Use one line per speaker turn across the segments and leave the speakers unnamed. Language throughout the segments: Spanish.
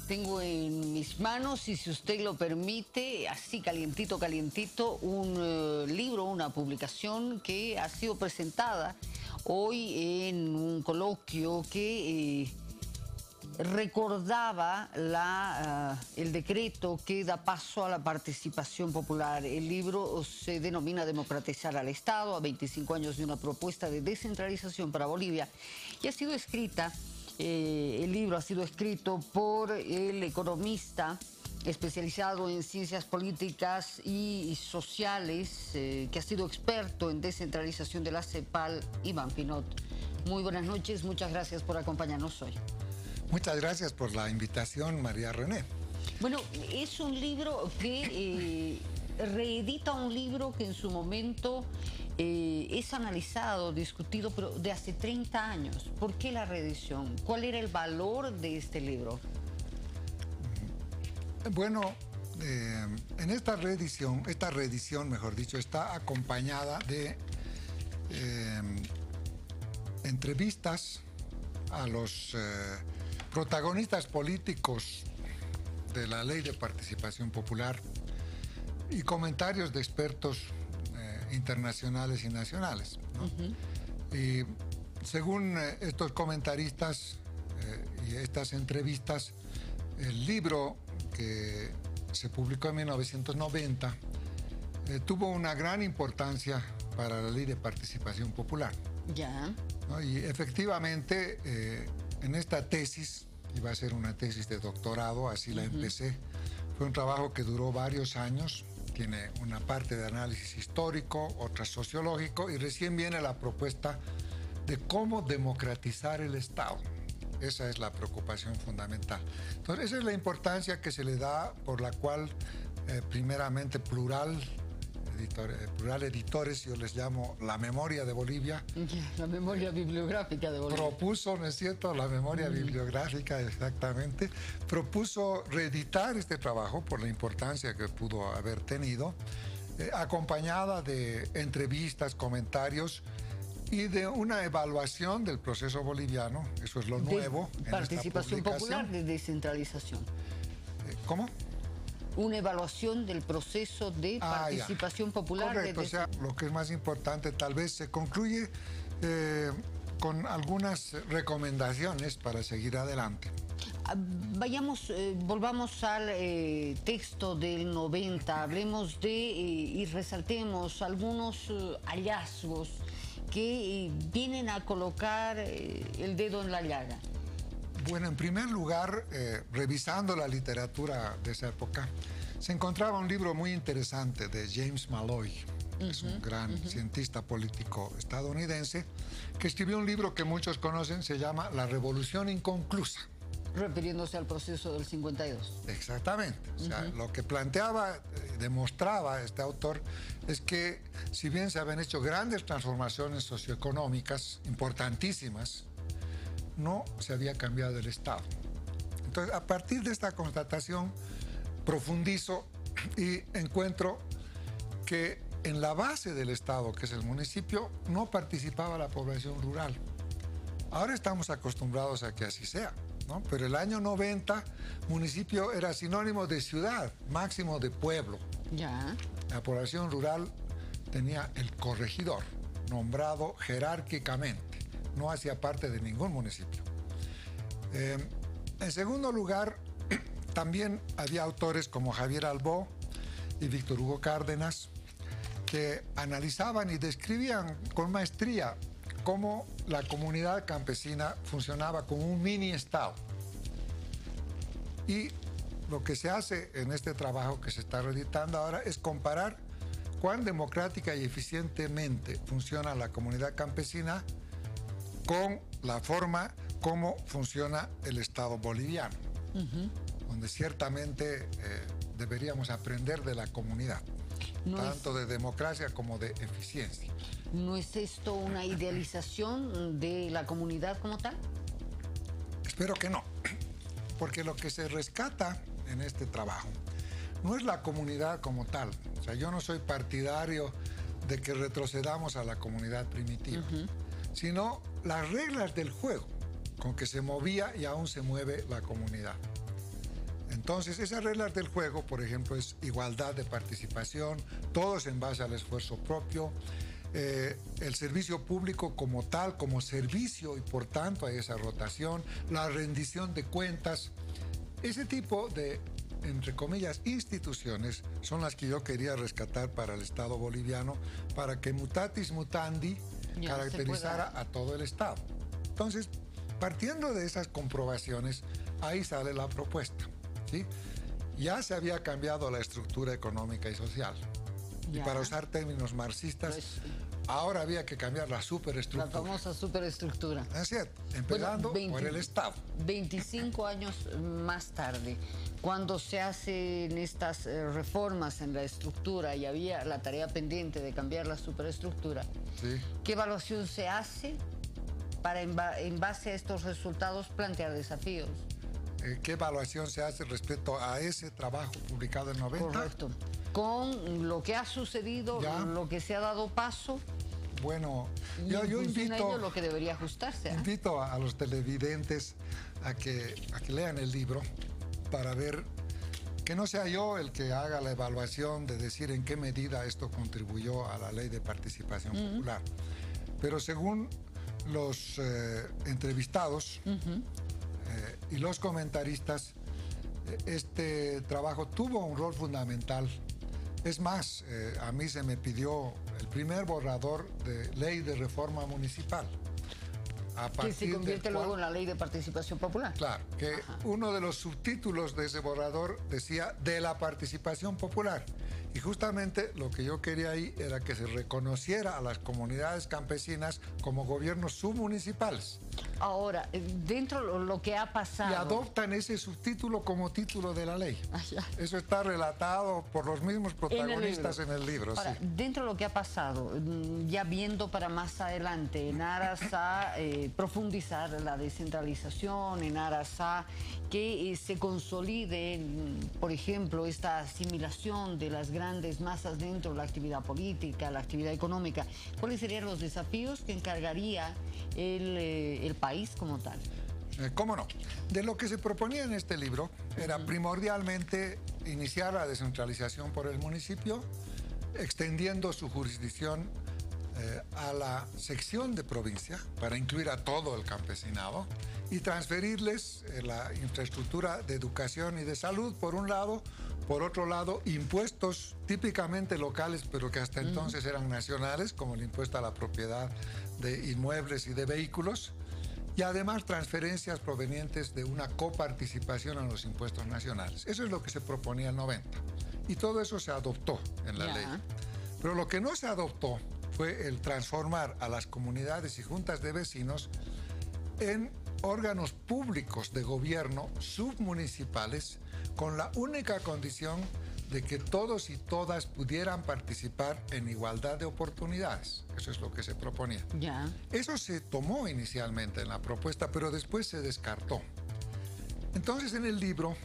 Tengo en mis manos, y si usted lo permite, así calientito, calientito, un libro, una publicación que ha sido presentada hoy en un coloquio que recordaba el decreto que da paso a la participación popular. El libro se denomina Democratizar al Estado, a 25 años de una propuesta de descentralización para Bolivia, y ha sido escrita. El libro ha sido escrito por el economista especializado en ciencias políticas y sociales, que ha sido experto en descentralización de la CEPAL, Iván Pinot. Muy buenas noches, muchas gracias por acompañarnos hoy.
Muchas gracias por la invitación, María René.
Bueno, es un libro que reedita un libro que en su momento es analizado, discutido, pero de hace 30 años. ¿Por qué la reedición? ¿Cuál era el valor de este libro?
Bueno, en esta reedición, mejor dicho, está acompañada de entrevistas a los protagonistas políticos de la Ley de Participación Popular y comentarios de expertos internacionales y nacionales, ¿no? Y según estos comentaristas y estas entrevistas, el libro que se publicó en 1990 tuvo una gran importancia para la Ley de Participación Popular.
Ya.
¿No? Y efectivamente, en esta tesis, iba a ser una tesis de doctorado, así la empecé, fue un trabajo que duró varios años, tiene una parte de análisis histórico, otra sociológico, y recién viene la propuesta de cómo democratizar el Estado. Esa es la preocupación fundamental. Entonces, esa es la importancia que se le da, por la cual, primeramente, Plural Editores, yo les llamo La Memoria de Bolivia.
La memoria bibliográfica de Bolivia.
Propuso, ¿no es cierto?, la memoria bibliográfica, exactamente. Propuso reeditar este trabajo por la importancia que pudo haber tenido, acompañada de entrevistas, comentarios y de una evaluación del proceso boliviano. Eso es lo nuevo.
Participación popular, de descentralización.
¿Cómo?
Una evaluación del proceso de participación popular.
Correcto, o sea, lo que es más importante, tal vez se concluye con algunas recomendaciones para seguir adelante.
Volvamos al texto del 90, hablemos y resaltemos algunos hallazgos que vienen a colocar el dedo en la llaga.
Bueno, en primer lugar, revisando la literatura de esa época, se encontraba un libro muy interesante de James Malloy, que es un gran cientista político estadounidense, que escribió un libro que muchos conocen, se llama La Revolución Inconclusa.
Refiriéndose al proceso del 52.
Exactamente. O sea, lo que planteaba, demostraba este autor, es que si bien se habían hecho grandes transformaciones socioeconómicas importantísimas, no se había cambiado el Estado. Entonces, a partir de esta constatación, profundizo y encuentro que en la base del Estado, que es el municipio, no participaba la población rural. Ahora estamos acostumbrados a que así sea, ¿no? Pero el año 90, municipio era sinónimo de ciudad, máximo de pueblo.
Ya.
La población rural tenía el corregidor, nombrado jerárquicamente. No hacía parte de ningún municipio. En segundo lugar, también había autores como Javier Albó y Víctor Hugo Cárdenas que analizaban y describían con maestría cómo la comunidad campesina funcionaba como un mini Estado. Y lo que se hace en este trabajo que se está reeditando ahora es comparar cuán democrática y eficientemente funciona la comunidad campesina con la forma como funciona el Estado boliviano, donde ciertamente deberíamos aprender de la comunidad, tanto de democracia como de eficiencia.
¿No es esto una idealización de la comunidad como tal?
Espero que no, porque lo que se rescata en este trabajo no es la comunidad como tal. O sea, yo no soy partidario de que retrocedamos a la comunidad primitiva, sino las reglas del juego con que se movía y aún se mueve la comunidad. Entonces, esas reglas del juego, por ejemplo, es igualdad de participación, todos en base al esfuerzo propio, el servicio público como tal, como servicio, y por tanto hay esa rotación, la rendición de cuentas. Ese tipo de, entre comillas, instituciones son las que yo quería rescatar para el Estado boliviano, para que mutatis mutandi caracterizara a todo el Estado. Entonces, partiendo de esas comprobaciones, ahí sale la propuesta, ¿sí? Ya se había cambiado la estructura económica y social. Y para usar términos marxistas, pues, ahora había que cambiar la superestructura.
La famosa superestructura.
Es cierto, empezando por el Estado.
25 años más tarde, cuando se hacen estas reformas en la estructura y había la tarea pendiente de cambiar la superestructura, sí, ¿qué evaluación se hace para, en base a estos resultados, plantear desafíos?
¿Qué evaluación se hace respecto a ese trabajo publicado en 90?
Correcto. Con lo que ha sucedido, lo que se ha dado paso.
Bueno, yo invito,
lo que debería ajustarse.
Invito a los televidentes a que lean el libro para ver que no sea yo el que haga la evaluación de decir en qué medida esto contribuyó a la ley de participación popular. Pero según los entrevistados y los comentaristas, este trabajo tuvo un rol fundamental. Es más, a mí se me pidió el primer borrador de ley de reforma municipal.
Que se convierte luego en la ley de participación popular.
Claro, que uno de los subtítulos de ese borrador decía de la participación popular. Y justamente lo que yo quería ahí era que se reconociera a las comunidades campesinas como gobiernos submunicipales.
Ahora, dentro de lo que ha pasado...
Y adoptan ese subtítulo como título de la ley. Eso está relatado por los mismos protagonistas en el libro.
Ahora, dentro de lo que ha pasado, ya viendo para más adelante, en aras a profundizar la descentralización, en aras a que se consolide, por ejemplo, esta asimilación de las grandes masas dentro de la actividad política, la actividad económica, ¿cuáles serían los desafíos que encargaría el país como tal?
¿Cómo no? De lo que se proponía en este libro era primordialmente iniciar la descentralización por el municipio, extendiendo su jurisdicción a la sección de provincia para incluir a todo el campesinado y transferirles la infraestructura de educación y de salud por un lado, por otro lado impuestos típicamente locales pero que hasta entonces eran nacionales, como el impuesto a la propiedad de inmuebles y de vehículos, y además transferencias provenientes de una coparticipación en los impuestos nacionales. Eso es lo que se proponía en 90 y todo eso se adoptó en la ley. Pero lo que no se adoptó fue el transformar a las comunidades y juntas de vecinos en órganos públicos de gobierno submunicipales con la única condición de que todos y todas pudieran participar en igualdad de oportunidades. Eso es lo que se proponía. Eso se tomó inicialmente en la propuesta, pero después se descartó. Entonces en el libro,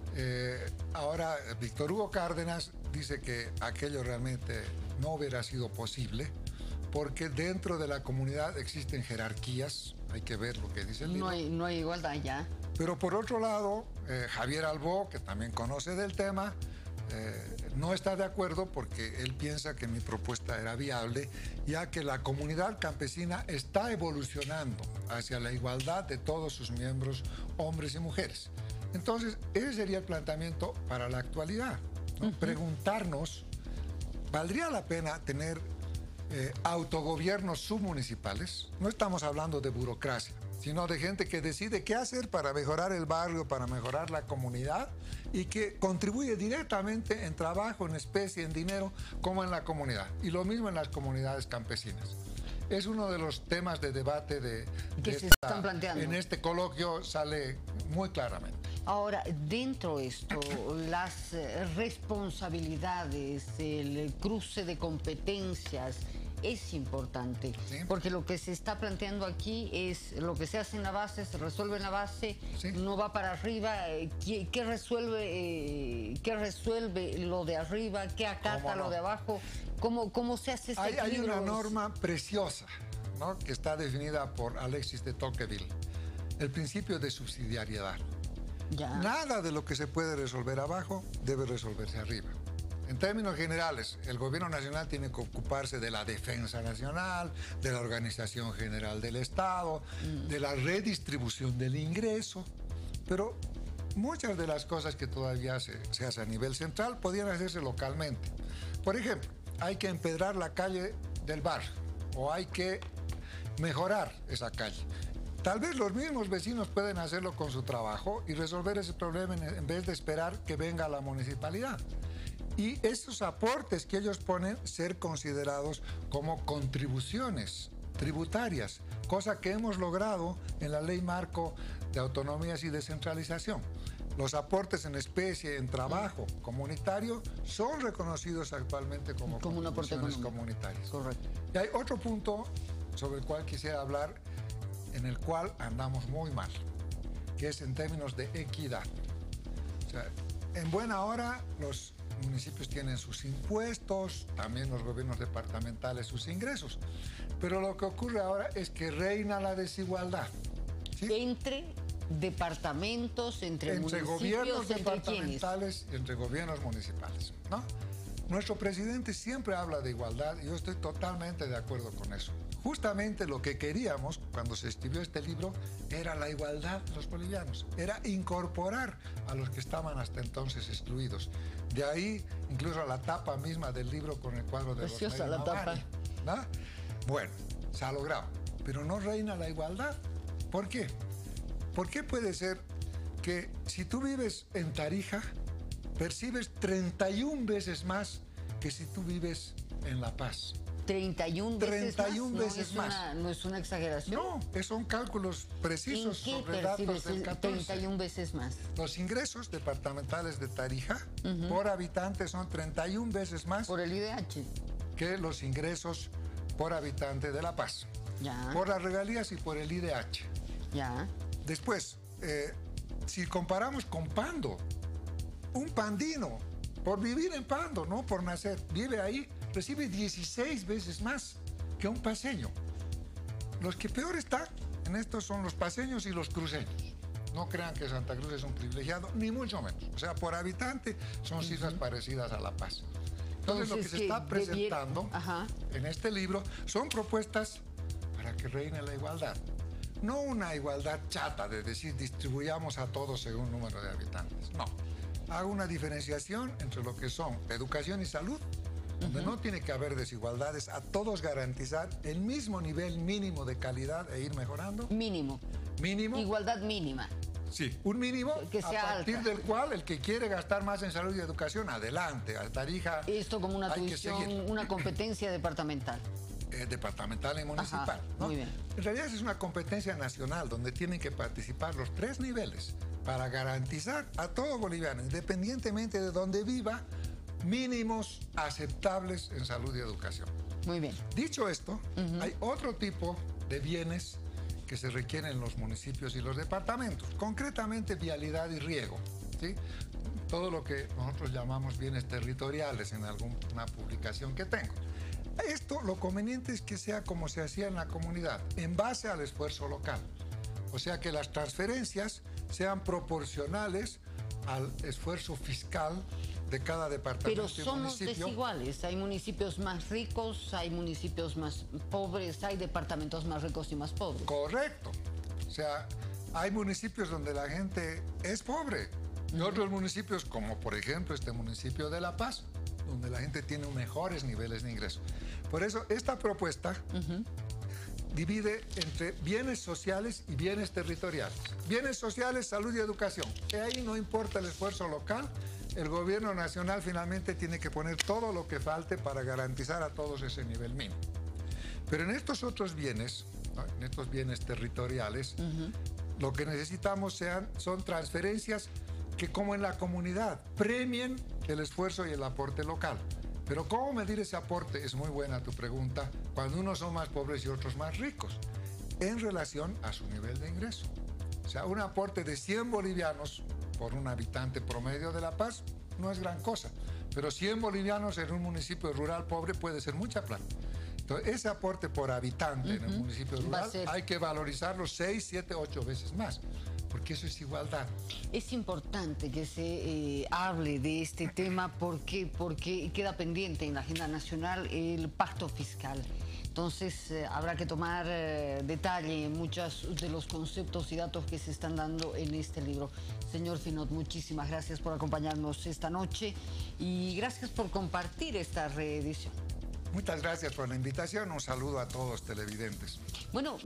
ahora Víctor Hugo Cárdenas dice que aquello realmente no hubiera sido posible porque dentro de la comunidad existen jerarquías, hay que ver lo que dice el libro.
No hay igualdad ya.
Pero por otro lado, Javier Albó, que también conoce del tema, no está de acuerdo porque él piensa que mi propuesta era viable, ya que la comunidad campesina está evolucionando hacia la igualdad de todos sus miembros, hombres y mujeres. Entonces, ese sería el planteamiento para la actualidad, ¿no? Preguntarnos, ¿valdría la pena tener autogobiernos submunicipales? No estamos hablando de burocracia, sino de gente que decide qué hacer para mejorar el barrio, para mejorar la comunidad y que contribuye directamente en trabajo, en especie, en dinero, como en la comunidad. Y lo mismo en las comunidades campesinas. Es uno de los temas de debate
que se están planteando.
En este coloquio sale muy claramente.
Ahora, dentro de esto, las responsabilidades, el cruce de competencias, es importante, porque lo que se está planteando aquí es lo que se hace en la base, se resuelve en la base, no va para arriba. ¿Qué resuelve lo de arriba? ¿Qué acata lo de abajo? ¿Cómo se hace este equilibrio?
Hay una norma preciosa, ¿no?, que está definida por Alexis de Tocqueville, el principio de subsidiariedad.
Ya.
Nada de lo que se puede resolver abajo debe resolverse arriba. En términos generales, el gobierno nacional tiene que ocuparse de la defensa nacional, de la organización general del Estado, de la redistribución del ingreso, pero muchas de las cosas que todavía se hacen a nivel central podrían hacerse localmente. Por ejemplo, hay que empedrar la calle del barrio o hay que mejorar esa calle. Tal vez los mismos vecinos pueden hacerlo con su trabajo y resolver ese problema en vez de esperar que venga la municipalidad. Y esos aportes que ellos ponen ser considerados como contribuciones tributarias, cosa que hemos logrado en la Ley Marco de Autonomías y Descentralización. Los aportes en especie, en trabajo comunitario, son reconocidos actualmente como
un aporte
comunitarias.
Correcto.
Y hay otro punto sobre el cual quisiera hablar, en el cual andamos muy mal, que es en términos de equidad. O sea, en buena hora los municipios tienen sus impuestos, también los gobiernos departamentales sus ingresos, pero lo que ocurre ahora es que reina la desigualdad, ¿sí?
Entre departamentos, entre
gobiernos
municipios,
departamentales y entre gobiernos municipales, ¿no? Nuestro presidente siempre habla de igualdad y yo estoy totalmente de acuerdo con eso. Justamente lo que queríamos cuando se escribió este libro era la igualdad de los bolivianos, era incorporar a los que estaban hasta entonces excluidos. De ahí incluso la tapa misma del libro con el cuadro de
preciosa
Rosemary
la tapa.
Mamani, ¿no? Bueno, se ha logrado, pero no reina la igualdad. ¿Por qué? ¿Por qué puede ser que si tú vives en Tarija, percibes 31 veces más que si tú vives en La Paz?
31 veces
31
más.
veces más.
¿No es una exageración?
No, son cálculos precisos sobre datos del 14.
31 veces más?
Los ingresos departamentales de Tarija por habitante son 31 veces más
Por el IDH.
que los ingresos por habitante de La Paz.
Ya.
Por las regalías y por el IDH.
Ya.
Después, si comparamos con Pando, un pandino, por vivir en Pando, no por nacer, vive ahí, recibe 16 veces más que un paceño. Los que peor están en esto son los paceños y los cruceños. No crean que Santa Cruz es un privilegiado, ni mucho menos. O sea, por habitante son cifras parecidas a La Paz. Entonces lo que se está presentando en este libro son propuestas para que reine la igualdad. No una igualdad chata de decir distribuyamos a todos según número de habitantes. No. Hago una diferenciación entre lo que son educación y salud, donde no tiene que haber desigualdades, a todos garantizar el mismo nivel mínimo de calidad e ir mejorando.
Mínimo.
Mínimo.
Igualdad mínima.
Sí, un mínimo
que sea
a partir
alta.
del cual el que quiere gastar más en salud y educación, adelante, a Tarija.
Esto como una tuición, una competencia departamental.
Departamental y municipal. ¿No?
Muy bien.
En realidad es una competencia nacional donde tienen que participar los 3 niveles para garantizar a todo boliviano, independientemente de donde viva, mínimos aceptables en salud y educación.
Muy bien.
Dicho esto, hay otro tipo de bienes que se requieren en los municipios y los departamentos, concretamente vialidad y riego, ¿sí? Todo lo que nosotros llamamos bienes territoriales en alguna publicación que tengo. Esto, lo conveniente es que sea como se hacía en la comunidad, en base al esfuerzo local. O sea, que las transferencias sean proporcionales al esfuerzo fiscal de cada departamento.
Pero somos desiguales. Hay municipios más ricos, hay municipios más pobres, hay departamentos más ricos y más pobres.
Correcto. O sea, hay municipios donde la gente es pobre y otros municipios, como por ejemplo este municipio de La Paz, donde la gente tiene mejores niveles de ingreso. Por eso, esta propuesta divide entre bienes sociales y bienes territoriales. Bienes sociales, salud y educación. Y ahí no importa el esfuerzo local, el gobierno nacional finalmente tiene que poner todo lo que falte para garantizar a todos ese nivel mínimo. Pero en estos otros bienes, ¿no? En estos bienes territoriales, lo que necesitamos son transferencias que, como en la comunidad, premien el esfuerzo y el aporte local. Pero ¿cómo medir ese aporte? Es muy buena tu pregunta. Cuando unos son más pobres y otros más ricos, en relación a su nivel de ingreso. O sea, un aporte de 100 bolivianos por un habitante promedio de La Paz no es gran cosa. Pero 100 bolivianos en un municipio rural pobre puede ser mucha plata. Entonces, ese aporte por habitante en el municipio rural hay que valorizarlo 6, 7, 8 veces más. porque eso es igualdad.
Es importante que se hable de este tema porque queda pendiente en la agenda nacional el pacto fiscal. Entonces habrá que tomar detalle en muchos de los conceptos y datos que se están dando en este libro. Señor Finot, muchísimas gracias por acompañarnos esta noche y gracias por compartir esta reedición.
Muchas gracias por la invitación. Un saludo a todos televidentes.
Bueno.